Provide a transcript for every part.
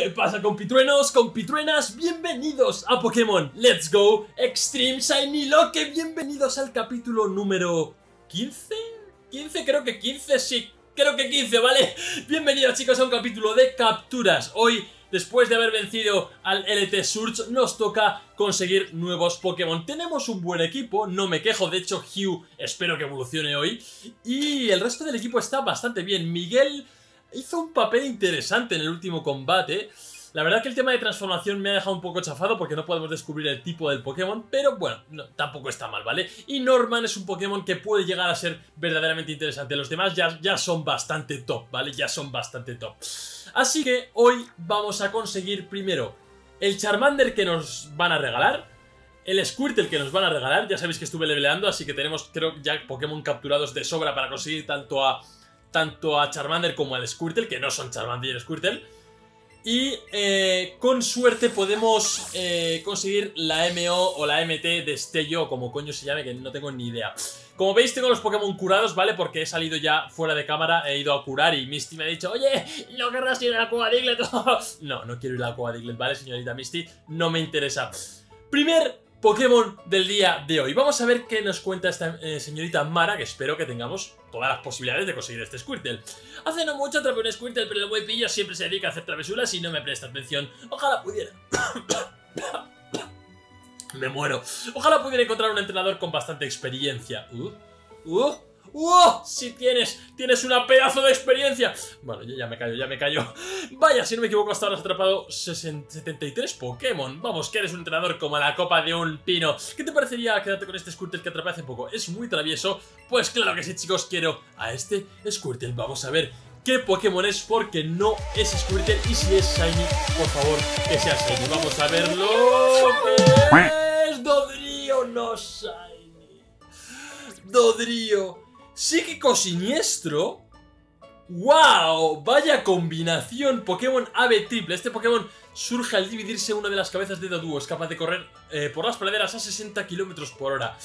¿Qué pasa, compitruenos, compitruenas? Bienvenidos a Pokémon Let's Go Extreme Shiny Loque. Bienvenidos al capítulo número 15. Creo que 15, sí, creo que 15, ¿vale? Bienvenidos, chicos, a un capítulo de capturas. Hoy, después de haber vencido al LT Surge, nos toca conseguir nuevos Pokémon. Tenemos un buen equipo, no me quejo. De hecho, Hugh espero que evolucione hoy. Y el resto del equipo está bastante bien. Miguel hizo un papel interesante en el último combate. La verdad que el tema de transformación me ha dejado un poco chafado porque no podemos descubrir el tipo del Pokémon, pero bueno, no, tampoco está mal, ¿vale? Y Norman es un Pokémon que puede llegar a ser verdaderamente interesante. Los demás ya son bastante top, ¿vale? Ya son bastante top. Así que hoy vamos a conseguir primero el Charmander que nos van a regalar, el Squirtle que nos van a regalar. Ya sabéis que estuve leveleando, así que tenemos, creo, ya Pokémon capturados de sobra para conseguir tanto a Charmander como al Squirtle, que no son Charmander y Squirtle. Y con suerte podemos conseguir la MO o la MT Destello, como coño se llame, que no tengo ni idea. Como veis, tengo los Pokémon curados, ¿vale? Porque he salido ya fuera de cámara, he ido a curar y Misty me ha dicho: oye, ¿no querrás ir a la cueva Diglett? No quiero ir a la cueva Diglett, ¿vale, señorita Misty? No me interesa. Primer Pokémon del día de hoy. Vamos a ver qué nos cuenta esta señorita Mara, que espero que tengamos todas las posibilidades de conseguir este Squirtle. Hace no mucho atrapé un Squirtle, pero el buen pillo siempre se dedica a hacer travesuras y no me presta atención. Ojalá pudiera... Me muero. Ojalá pudiera encontrar un entrenador con bastante experiencia. Si tienes una pedazo de experiencia. Bueno, ya me callo. Vaya, si no me equivoco, hasta ahora has atrapado 73 Pokémon. Vamos, que eres un entrenador como la copa de un pino. ¿Qué te parecería quedarte con este Squirtle que atrapé hace poco? Es muy travieso. Pues claro que sí, chicos, quiero a este Squirtle. Vamos a ver qué Pokémon es, porque no es Squirtle. Y si es Shiny, por favor, que sea Shiny. Vamos a verlo. ¿Qué es? Dodrio, no Shiny. Dodrio. Psíquico siniestro. ¡Wow! Vaya combinación. Pokémon ave triple. Este Pokémon surge al dividirse una de las cabezas de Doduo. Es capaz de correr por las praderas a 60 km por hora.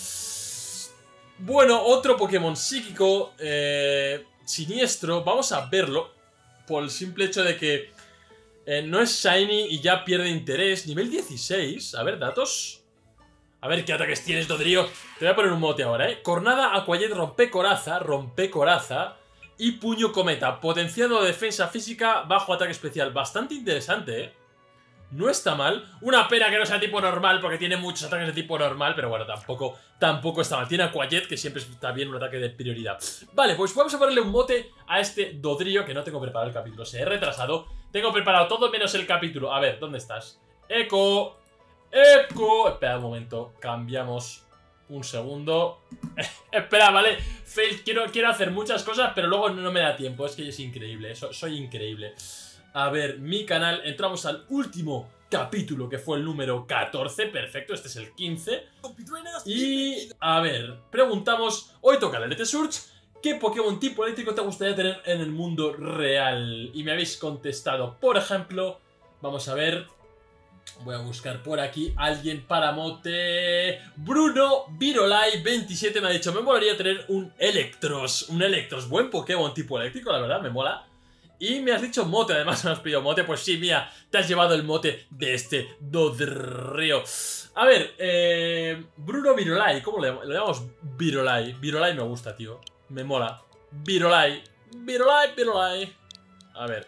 Bueno, otro Pokémon psíquico siniestro. Vamos a verlo, por el simple hecho de que no es Shiny y ya pierde interés. Nivel 16. A ver, datos. A ver qué ataques tienes, Dodrio. Te voy a poner un mote ahora, ¿eh? Cornada, Aquajet, rompecoraza y puño cometa. Potenciado de defensa física, bajo ataque especial. Bastante interesante, ¿eh? No está mal. Una pena que no sea tipo normal, porque tiene muchos ataques de tipo normal, pero bueno, tampoco está mal. Tiene Aquajet, que siempre está bien un ataque de prioridad. Vale, pues vamos a ponerle un mote a este Dodrio, que no tengo preparado el capítulo. Se he retrasado. Tengo preparado todo menos el capítulo. A ver, ¿dónde estás? Eco. Espera un momento, cambiamos un segundo. Espera, vale. Fail, quiero hacer muchas cosas, pero luego no me da tiempo. Es que es increíble, soy increíble. A ver, mi canal, entramos al último capítulo, que fue el número 14. Perfecto, este es el 15. Y, a ver, preguntamos. Hoy toca el LT Surge. ¿Qué Pokémon tipo eléctrico te gustaría tener en el mundo real? Y me habéis contestado, por ejemplo, vamos a ver. Voy a buscar por aquí alguien para mote. Bruno Virolai 27 me ha dicho: me molaría tener un Electros. Un Electros, buen Pokémon tipo eléctrico, la verdad, me mola. Y me has dicho mote, además me has pedido mote. Pues sí, mira, te has llevado el mote de este Dodrio. A ver, Bruno Virolai, ¿cómo lo llamamos? Virolai. Virolai me gusta, tío. Me mola. Virolai. A ver,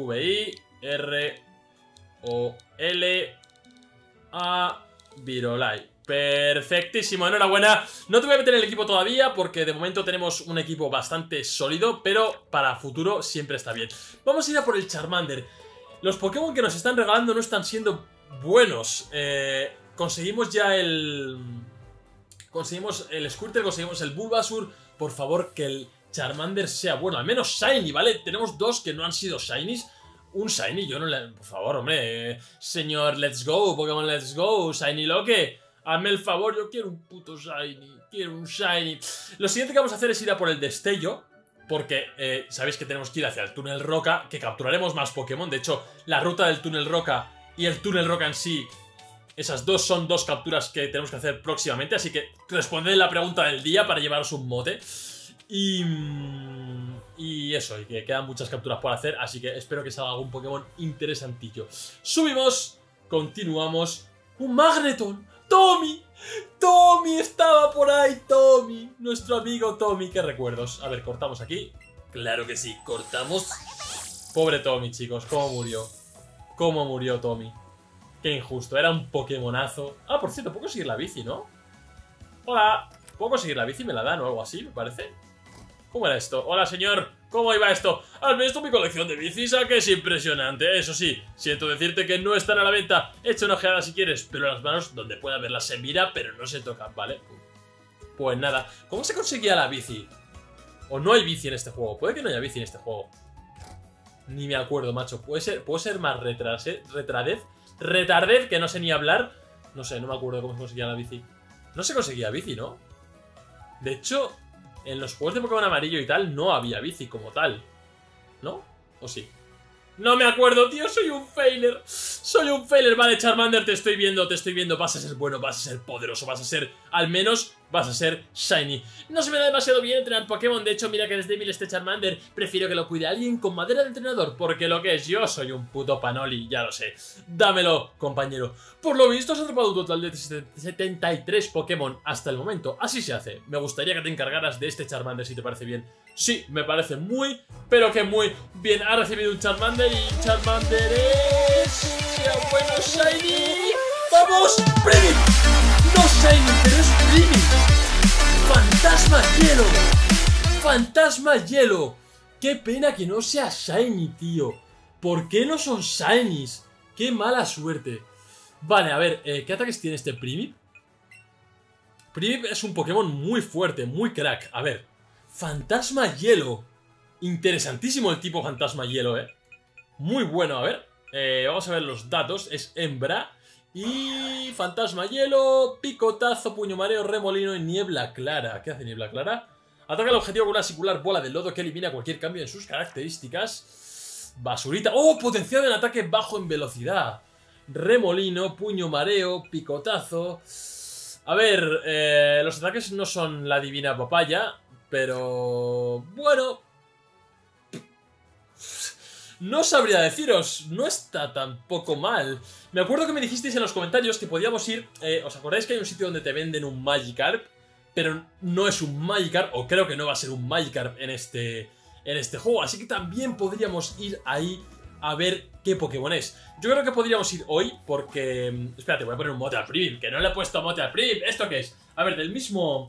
V-I-R-O-L-A Virolai. Perfectísimo, enhorabuena. No te voy a meter en el equipo todavía porque de momento tenemos un equipo bastante sólido, pero para futuro siempre está bien. Vamos a ir a por el Charmander. Los Pokémon que nos están regalando no están siendo buenos. Conseguimos ya el... Conseguimos el Squirtle, conseguimos el Bulbasaur. Por favor, que el Charmander sea bueno, al menos Shiny, ¿vale? Tenemos dos que no han sido Shinies. Un Shiny, yo no le... Por favor, hombre, señor Let's Go, Pokémon Let's Go, Shiny Loque, hazme el favor, yo quiero un puto Shiny, quiero un Shiny. Lo siguiente que vamos a hacer es ir a por el Destello, porque sabéis que tenemos que ir hacia el Túnel Roca, que capturaremos más Pokémon. De hecho, la ruta del Túnel Roca y el Túnel Roca en sí, esas dos son dos capturas que tenemos que hacer próximamente, así que responded la pregunta del día para llevaros un mote. Y Y eso, y que quedan muchas capturas por hacer, así que espero que salga algún Pokémon interesantillo. Subimos, continuamos. ¡Un Magneton! ¡Tommy! ¡Tommy estaba por ahí! ¡Tommy! Nuestro amigo Tommy, qué recuerdos. A ver, cortamos aquí. Claro que sí, cortamos. Pobre Tommy, chicos, cómo murió. Cómo murió Tommy. Qué injusto, era un Pokémonazo. Ah, por cierto, puedo conseguir la bici, ¿no? Hola, ¿puedo conseguir la bici? ¿Me la dan o algo así, me parece? ¿Cómo era esto? Hola, señor, ¿cómo iba esto? ¿Has visto mi colección de bicis? ¿A que es impresionante? Eso sí, siento decirte que no están a la venta. Echa una ojeada si quieres, pero las manos donde pueda verlas se mira, pero no se tocan, ¿vale? Pues nada, ¿cómo se conseguía la bici? ¿O no hay bici en este juego? Puede que no haya bici en este juego. Ni me acuerdo, macho. ¿Puedo ser más retardez, que no sé ni hablar? No sé, no me acuerdo cómo se conseguía la bici. No se conseguía bici, ¿no? De hecho, en los juegos de Pokémon amarillo y tal no había bici como tal, ¿no? ¿O sí? No me acuerdo, tío, soy un failure. Soy un failure, vale, Charmander, te estoy viendo. Vas a ser bueno, vas a ser poderoso, vas a ser, al menos, vas a ser shiny. No se me da demasiado bien entrenar Pokémon, de hecho, mira que es débil este Charmander. Prefiero que lo cuide alguien con madera de entrenador, porque lo que es, yo soy un puto panoli, ya lo sé. Dámelo, compañero. Por lo visto has atrapado un total de 73 Pokémon hasta el momento, así se hace. Me gustaría que te encargaras de este Charmander si te parece bien. Sí, me parece muy, pero que muy bien. Ha recibido un Charmander y Charmander es... ¡sea bueno, shiny! ¡Vamos! ¡Primi! No shiny, pero es Primi. ¡Fantasma hielo! ¡Fantasma hielo! ¡Qué pena que no sea shiny, tío! ¿Por qué no son shinies? ¡Qué mala suerte! Vale, a ver, ¿qué ataques tiene este Primi? Primi es un Pokémon muy fuerte, muy crack. A ver... Fantasma hielo. Interesantísimo el tipo fantasma hielo, muy bueno, a ver. Vamos a ver los datos. Es hembra. Y fantasma hielo, picotazo, puño mareo, remolino y niebla clara. ¿Qué hace niebla clara? Ataca al objetivo con una singular bola de lodo que elimina cualquier cambio en sus características. Basurita. ¡Oh! Potenciado en ataque bajo en velocidad. Remolino, puño mareo, picotazo. A ver, los ataques no son la divina papaya. Pero... bueno... no sabría deciros, no está tampoco mal. Me acuerdo que me dijisteis en los comentarios que podíamos ir... ¿os acordáis que hay un sitio donde te venden un Magikarp? Pero no es un Magikarp, o creo que no va a ser un Magikarp en este juego. Así que también podríamos ir ahí a ver qué Pokémon es. Yo creo que podríamos ir hoy porque... espérate, voy a poner un mote al Primip, que no le he puesto mote al Primip. ¿Esto qué es? A ver, del mismo,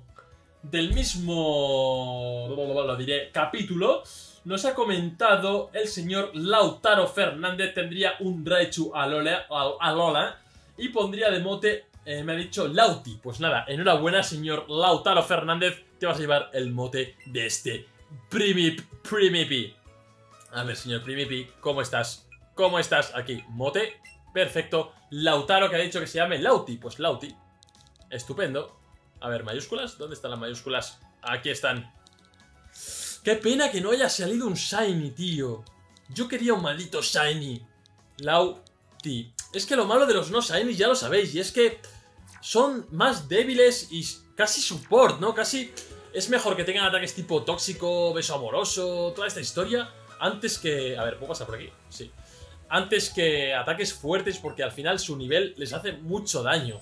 lo diré, capítulo, nos ha comentado el señor Lautaro Fernández. Tendría un Raichu Alola y pondría de mote, me ha dicho Lauti. Pues nada, enhorabuena señor Lautaro Fernández, te vas a llevar el mote de este Primipi. A ver, señor Primipi, ¿cómo estás? ¿Cómo estás? Aquí, mote, perfecto. Lautaro, que ha dicho que se llame Lauti, pues Lauti, estupendo. A ver, mayúsculas, ¿dónde están las mayúsculas? Aquí están. Qué pena que no haya salido un shiny, tío. Yo quería un maldito shiny. Lauti. Es que lo malo de los no shiny ya lo sabéis, y es que son más débiles y casi support, ¿no? Casi es mejor que tengan ataques tipo tóxico, beso amoroso, toda esta historia, antes que... a ver, ¿puedo pasar por aquí? Sí. Antes que ataques fuertes, porque al final su nivel les hace mucho daño.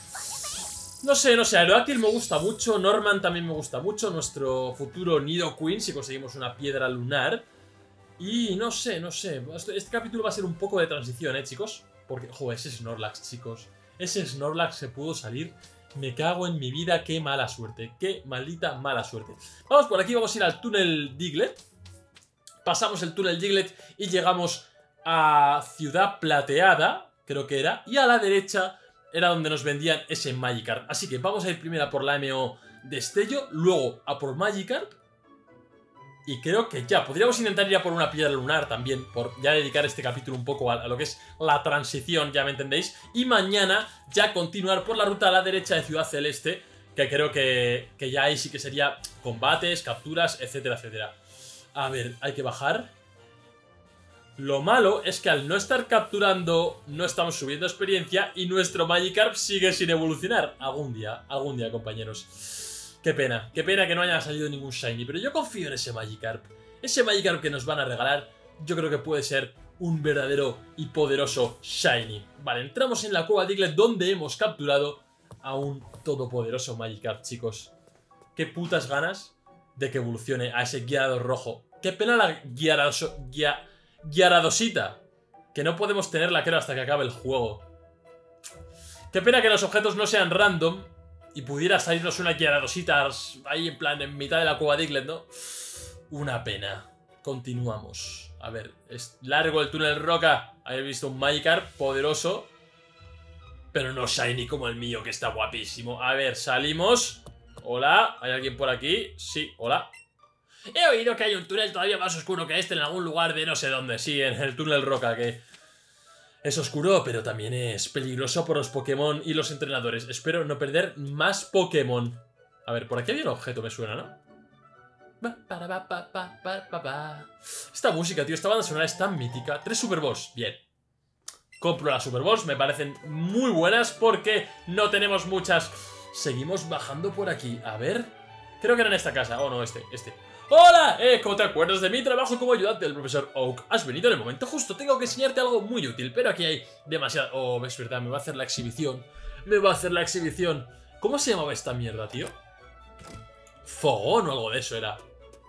No sé, Aerodactyl me gusta mucho, Norman también me gusta mucho, nuestro futuro Nidoqueen, si conseguimos una piedra lunar. Y no sé, este capítulo va a ser un poco de transición, chicos. Porque, joder, ese Snorlax, chicos. Ese Snorlax se pudo salir. Me cago en mi vida, qué mala suerte. Qué maldita mala suerte. Vamos por aquí, vamos a ir al túnel Diglett. Pasamos el túnel Diglett y llegamos a Ciudad Plateada, creo que era. Y a la derecha era donde nos vendían ese Magikarp. Así que vamos a ir primero a por la MO Destello, luego a por Magikarp. Y creo que ya, podríamos intentar ir a por una piedra lunar también, por ya dedicar este capítulo un poco a lo que es la transición, ya me entendéis. Y mañana ya continuar por la ruta a la derecha de Ciudad Celeste, que creo que ya ahí sí que sería combates, capturas, etcétera, etcétera. A ver, hay que bajar. Lo malo es que al no estar capturando no estamos subiendo experiencia y nuestro Magikarp sigue sin evolucionar. Algún día, compañeros. Qué pena que no haya salido ningún shiny, pero yo confío en ese Magikarp. ese Magikarp que nos van a regalar, yo creo que puede ser un verdadero y poderoso Shiny. Vale, entramos en la cueva Diglett donde hemos capturado a un todopoderoso Magikarp, chicos. Qué putas ganas de que evolucione a ese Gyarados rojo. Qué pena la Gyaradosita, que no podemos tenerla, creo, hasta que acabe el juego. Qué pena que los objetos no sean random y pudiera salirnos una Gyaradosita ahí en plan en mitad de la cueva Diglett, ¿no? Una pena. Continuamos. A ver, es largo el túnel roca. He visto un Magikarp poderoso, pero no shiny como el mío, que está guapísimo. A ver, salimos. Hola, ¿hay alguien por aquí? Sí, hola. He oído que hay un túnel todavía más oscuro que este en algún lugar de no sé dónde. Sí, en el túnel roca, que es oscuro, pero también es peligroso por los Pokémon y los entrenadores. Espero no perder más Pokémon. A ver, por aquí había un objeto, me suena, ¿no? Esta música, tío, esta banda sonora es tan mítica. 3 Super Balls, bien. Compro las Super Balls, me parecen muy buenas porque no tenemos muchas. Seguimos bajando por aquí, a ver. Creo que era en esta casa, oh no, este. ¡Hola! ¿Cómo te acuerdas de mi trabajo como ayudante del profesor Oak? Has venido en el momento justo, tengo que enseñarte algo muy útil, pero aquí hay demasiado... Oh, es verdad, me va a hacer la exhibición. ¿Cómo se llamaba esta mierda, tío? Fogón o algo de eso era.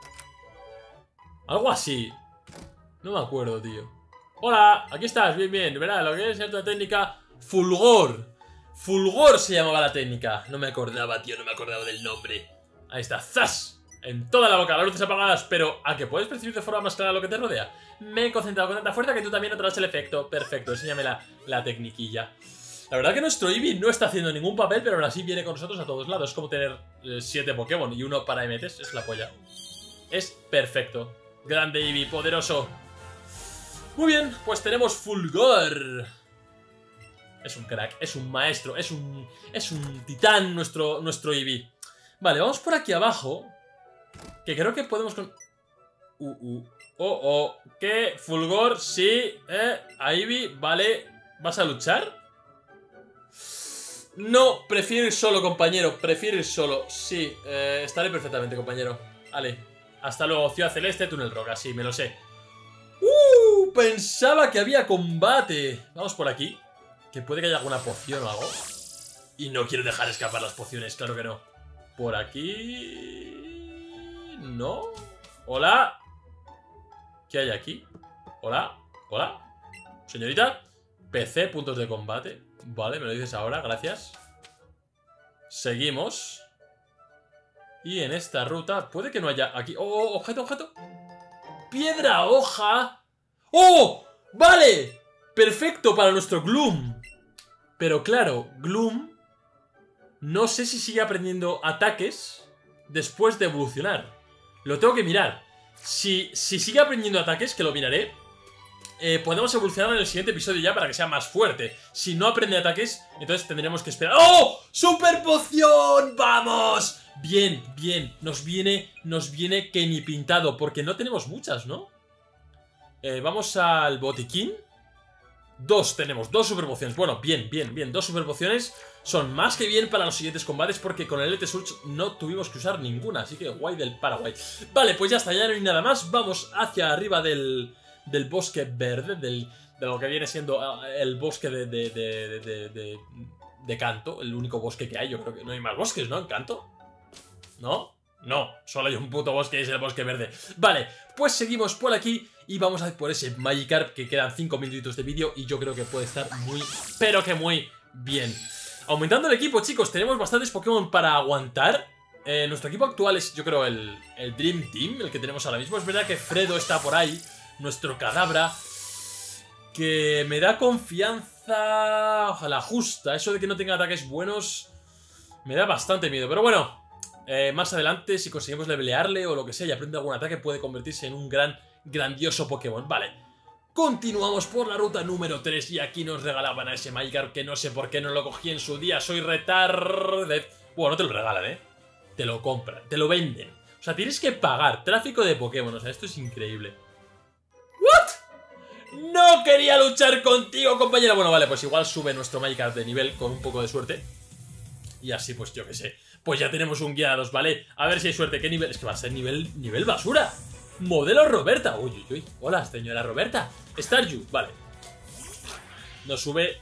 Algo así. No me acuerdo, tío. Hola, aquí estás, bien. Verá, lo que es cierta técnica. Fulgor. Fulgor se llamaba la técnica. No me acordaba, tío, no me acordaba del nombre. Ahí está, ¡zas! En toda la boca, las luces apagadas. Pero, ¿a que puedes percibir de forma más clara lo que te rodea? Me he concentrado con tanta fuerza que tú también notarás el efecto. Perfecto, enséñame la tecniquilla. La verdad que nuestro Eevee no está haciendo ningún papel, pero aún así viene con nosotros a todos lados. Es como tener 7 Pokémon y uno para MTs. Es la polla. Es perfecto. Grande Eevee, poderoso. Muy bien, pues tenemos Fulgor. Es un crack, es un maestro, es un titán nuestro Eevee. Vale, vamos por aquí abajo, que creo que podemos con... ¿Qué? Fulgor, sí, a Eevee, vale. ¿Vas a luchar? No, prefiero ir solo, compañero, prefiero ir solo. Sí, estaré perfectamente, compañero. Vale. Hasta luego, Ciudad Celeste, Túnel Roca, sí, me lo sé. Pensaba que había combate. Vamos por aquí, que puede que haya alguna poción o algo. Y no quiero dejar escapar las pociones, claro que no. Por aquí... ¿No? ¿Hola? ¿Qué hay aquí? ¿Hola? ¿Hola? Señorita. PC, puntos de combate. Vale, me lo dices ahora, gracias. Seguimos. Y en esta ruta puede que no haya aquí... ¡Oh! ¡Objeto! ¡Piedra hoja! ¡Oh! ¡Vale! Perfecto para nuestro Gloom. Pero claro, Gloom no sé si sigue aprendiendo ataques después de evolucionar. Lo tengo que mirar. Si sigue aprendiendo ataques, que lo miraré, podemos evolucionar en el siguiente episodio ya para que sea más fuerte. Si no aprende ataques, entonces tendremos que esperar. ¡Oh! ¡Super poción! ¡Vamos! Bien, nos viene que ni pintado, porque no tenemos muchas, ¿no? Vamos al botiquín. Tenemos dos super pociones. Bueno, bien, 2 super pociones son más que bien para los siguientes combates, porque con el Elite Surge no tuvimos que usar ninguna, así que guay del Paraguay. Vale, pues ya está, ya no hay nada más. Vamos hacia arriba del bosque verde, de lo que viene siendo el bosque de Kanto, el único bosque que hay. Yo creo que no hay más bosques, ¿no? En Kanto. ¿No? No, solo hay un puto bosque y es el bosque verde. Vale, pues seguimos por aquí y vamos a ir por ese Magikarp, que quedan 5 minutitos de vídeo y yo creo que puede estar muy, pero que muy bien. Aumentando el equipo, chicos, tenemos bastantes Pokémon para aguantar. Nuestro equipo actual es, yo creo, el Dream Team, el que tenemos ahora mismo. Es verdad que Fredo está por ahí, nuestro Kadabra, que me da confianza. Ojalá justa. Eso de que no tenga ataques buenos me da bastante miedo, pero bueno. Más adelante, si conseguimos levelearle o lo que sea y aprende algún ataque, puede convertirse en un grandioso Pokémon. Vale, continuamos por la ruta número 3 y aquí nos regalaban a ese Magikarp que no sé por qué no lo cogí en su día. Soy retarded. Bueno, no te lo regalan, te lo compran, te lo venden. O sea, tienes que pagar. Tráfico de Pokémon, o sea, esto es increíble. ¿What? No quería luchar contigo, compañero. Bueno, vale, pues igual sube nuestro Magikarp de nivel con un poco de suerte. Y así, pues yo qué sé. Pues ya tenemos un Gyarados, ¿vale? A ver si hay suerte. ¿Qué nivel? Es que va a ser nivel basura. Modelo Roberta. Uy, uy, uy. Hola, señora Roberta. Staryu, vale. No sube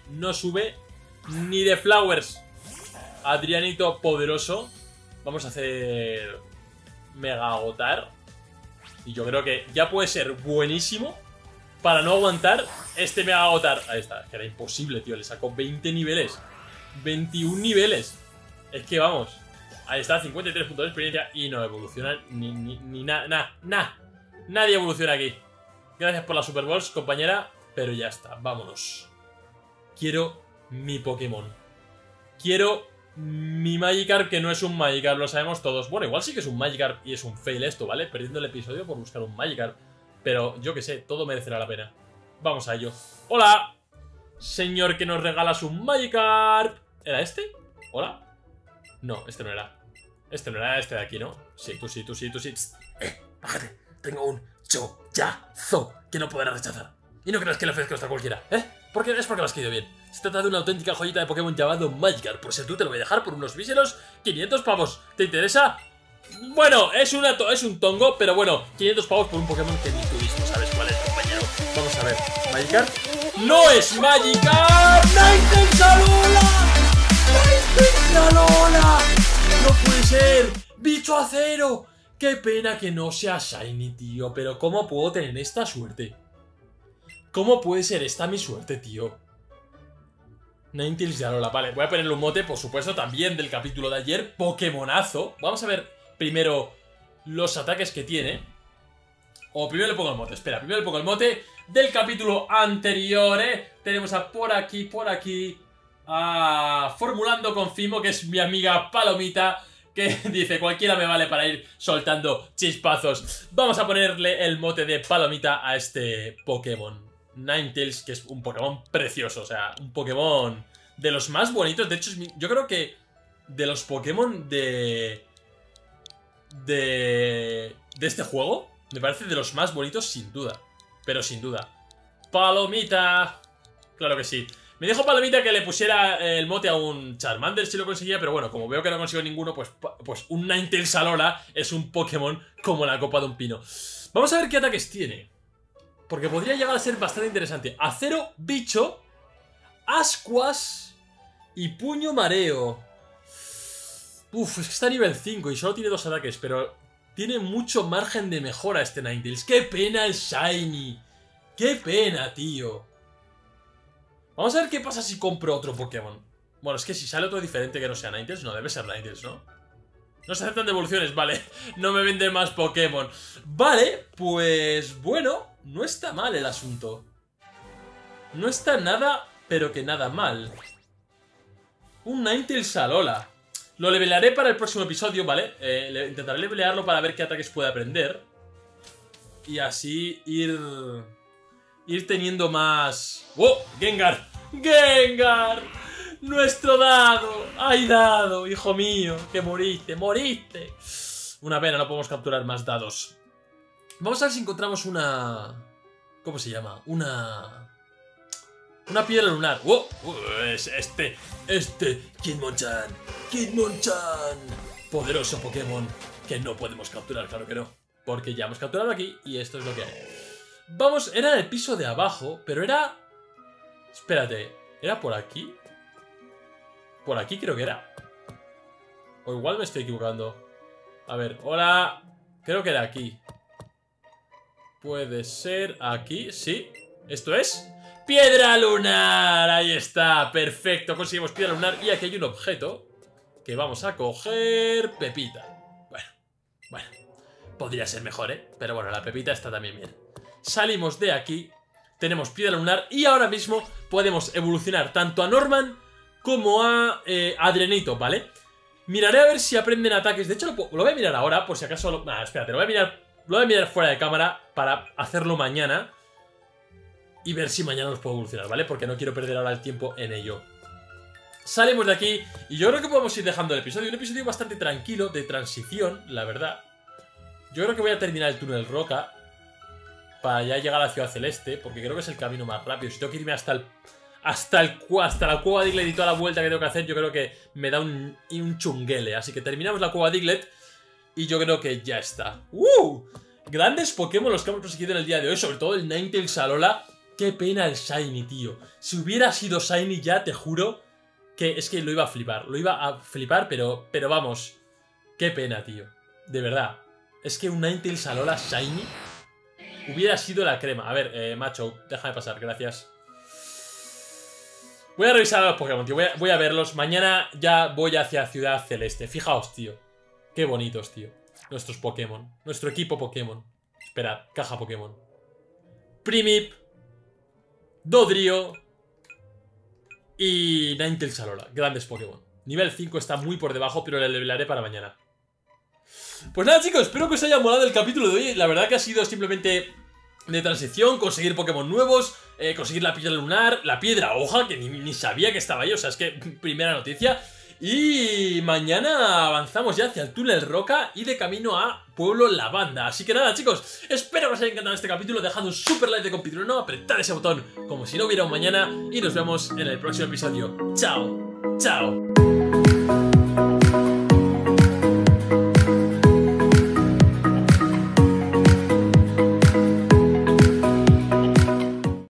ni de Flowers. Adrianito poderoso. Vamos a hacer Mega Agotar. Y yo creo que ya puede ser buenísimo para no aguantar este Mega Agotar. Ahí está, que era imposible, tío. Le sacó 20 niveles. 21 niveles. Es que vamos. Ahí está, 53 puntos de experiencia. Y no evoluciona ni nada. Nadie evoluciona aquí. Gracias por la Super Balls, compañera. Pero ya está, vámonos. Quiero mi Pokémon. Quiero mi Magikarp, que no es un Magikarp, lo sabemos todos. Bueno, igual sí que es un Magikarp y es un fail esto, ¿vale? Perdiendo el episodio por buscar un Magikarp. Pero yo que sé, todo merecerá la pena. Vamos a ello. ¡Hola! Señor que nos regalas un Magikarp. ¿Era este? ¿Hola? No, este no era. Este no era este de aquí, ¿no? Sí, tú sí, tú sí, tú sí. Bájate. Tengo un chollazo que no podrás rechazar. Y no creas que le ofrezco esto a cualquiera, ¿eh? Porque es porque me has caído bien. Se trata de una auténtica joyita de Pokémon llamado Magikarp. Por ser tú te lo voy a dejar por unos míseros 500 pavos. ¿Te interesa? Bueno, es un tongo, pero bueno, 500 pavos por un Pokémon que ni tú mismo sabes cuál es, compañero. Vamos a ver. ¿Magikarp? ¡No es Magikarp! ¡Ninetales Alola! ¡Ninetales Alola! ¡No puede ser! ¡Bicho acero! ¡Qué pena que no sea Shiny, tío! Pero ¿cómo puedo tener esta suerte? ¿Cómo puede ser esta mi suerte, tío? Ninetales de Alola, vale, voy a ponerle un mote, por supuesto, también del capítulo de ayer, Pokémonazo. Vamos a ver primero los ataques que tiene. O primero le pongo el mote, espera, primero le pongo el mote del capítulo anterior, Tenemos a por aquí, a Formulando con Fimo, que es mi amiga Palomita, que dice, cualquiera me vale para ir soltando chispazos. Vamos a ponerle el mote de Palomita a este Pokémon Ninetales, que es un Pokémon precioso, o sea, un Pokémon de los más bonitos. De hecho, yo creo que de los Pokémon de este juego, me parece de los más bonitos sin duda. Pero sin duda. Palomita. Claro que sí. Me dijo Palomita que le pusiera el mote a un Charmander si lo conseguía, pero bueno, como veo que no consigo ninguno, pues un Ninetales Alola es un Pokémon como la copa de un pino. Vamos a ver qué ataques tiene, porque podría llegar a ser bastante interesante. Acero, bicho, ascuas y puño mareo. Uf, es que está a nivel 5 y solo tiene 2 ataques, pero tiene mucho margen de mejora este Ninetales. ¡Qué pena el Shiny! ¡Qué pena, tío! Vamos a ver qué pasa si compro otro Pokémon. Bueno, es que si sale otro diferente que no sea Ninetales, no debe ser Ninetales, ¿no? No se aceptan devoluciones, vale. No me venden más Pokémon. Vale, pues bueno, no está mal el asunto. No está nada, pero que nada mal. Un Ninetales Alola. Lo levelearé para el próximo episodio, ¿vale? Intentaré levelearlo para ver qué ataques puede aprender. Y así ir teniendo más... ¡Oh! ¡Gengar! ¡Gengar! ¡Nuestro dado! ¡Ay, dado! ¡Hijo mío! ¡Que moriste! ¡Moriste! Una pena, no podemos capturar más dados. Vamos a ver si encontramos una... ¿Cómo se llama? Una piedra lunar. ¡Oh! Es este Hitmonchan. Hitmonchan. Poderoso Pokémon que no podemos capturar, claro que no. Porque ya hemos capturado aquí y esto es lo que hay. Vamos, era el piso de abajo, pero era... Espérate, ¿era por aquí? Por aquí creo que era. O igual me estoy equivocando. A ver, hola. Creo que era aquí. Puede ser aquí, sí. ¿Esto es? ¡Piedra lunar! Ahí está, perfecto. Conseguimos piedra lunar y aquí hay un objeto que vamos a coger. Pepita. Bueno. Podría ser mejor, pero bueno, la pepita está también bien. Salimos de aquí. Tenemos piedra lunar y ahora mismo podemos evolucionar tanto a Norman como a Adrianito, ¿vale? Miraré a ver si aprenden ataques. De hecho, lo voy a mirar ahora, por si acaso... espérate, lo voy a mirar fuera de cámara para hacerlo mañana y ver si mañana los puedo evolucionar, ¿vale? Porque no quiero perder ahora el tiempo en ello. Salimos de aquí y yo creo que podemos ir dejando el episodio. Un episodio bastante tranquilo, de transición, la verdad. Yo creo que voy a terminar el túnel Roca para ya llegar a la Ciudad Celeste, porque creo que es el camino más rápido. Si tengo que irme hasta la cueva Diglett y toda la vuelta que tengo que hacer, yo creo que me da un chunguele. Así que terminamos la cueva Diglett y yo creo que ya está. Grandes Pokémon los que hemos conseguido en el día de hoy, sobre todo el Ninetales Alola. Qué pena el Shiny, tío. Si hubiera sido Shiny ya, te juro que es que lo iba a flipar. Lo iba a flipar, pero vamos. Qué pena, tío. De verdad. Es que un Ninetales Alola Shiny hubiera sido la crema. A ver, macho, déjame pasar, gracias. Voy a revisar a los Pokémon, tío. Voy a verlos. Mañana ya voy hacia Ciudad Celeste. Fijaos, tío. Qué bonitos, tío. Nuestros Pokémon. Nuestro equipo Pokémon. Esperad, caja Pokémon. Primip, Dodrio y Ninetales Alola. Grandes Pokémon. Nivel 5 está muy por debajo, pero le levelaré para mañana. Pues nada, chicos, espero que os haya molado el capítulo de hoy. La verdad que ha sido simplemente de transición, conseguir Pokémon nuevos, conseguir la piedra lunar, la piedra hoja, que ni sabía que estaba ahí. O sea, es que primera noticia. Y mañana avanzamos ya hacia el túnel Roca y de camino a Pueblo Lavanda. Así que nada, chicos, espero que os haya encantado este capítulo. Dejad un super like de compitrueno, apretad ese botón como si no hubiera un mañana y nos vemos en el próximo episodio. ¡Chao! ¡Chao!